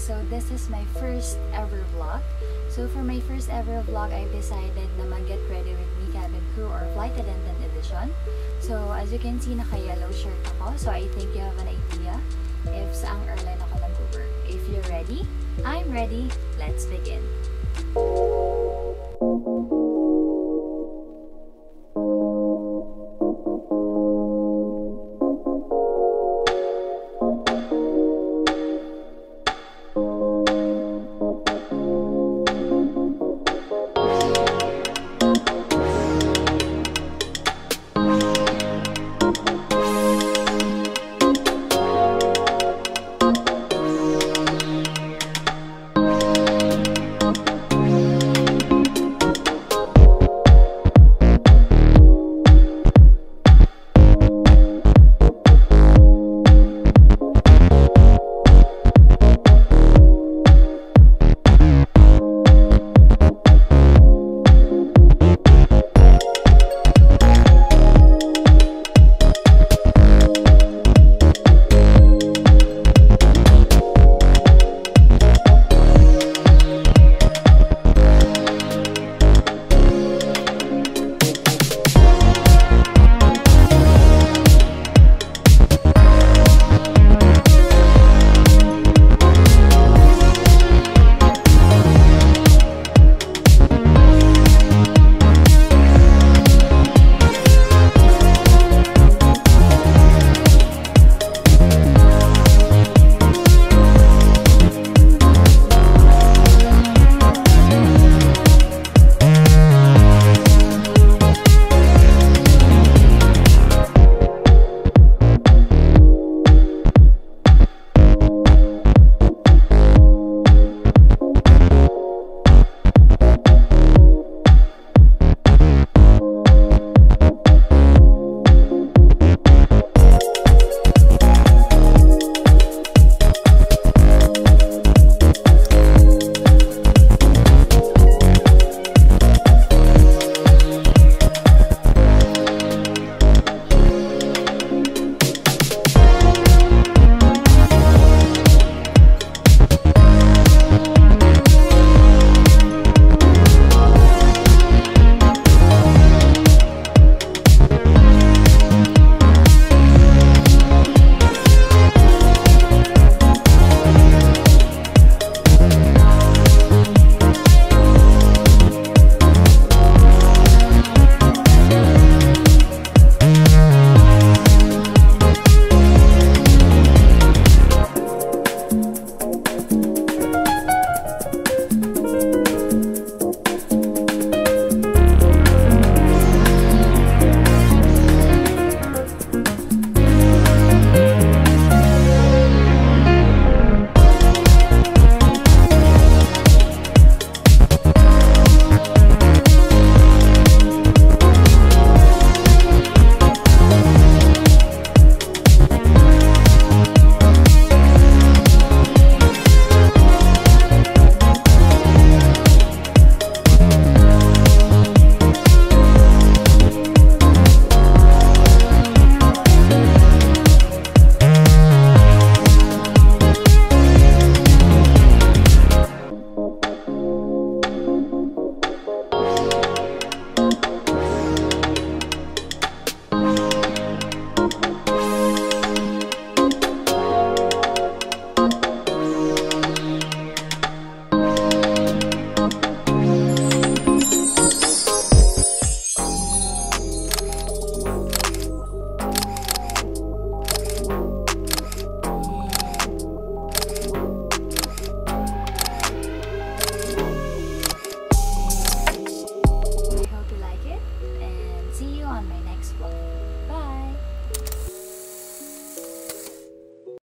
So this is my first ever vlog. So for my first ever vlog, I decided na mag-get ready with me cabin crew or flight attendant edition. So as you can see, naka-yellow shirt ako. So I think you have an idea if saang airline ako nag-work. If you're ready, I'm ready. Let's begin.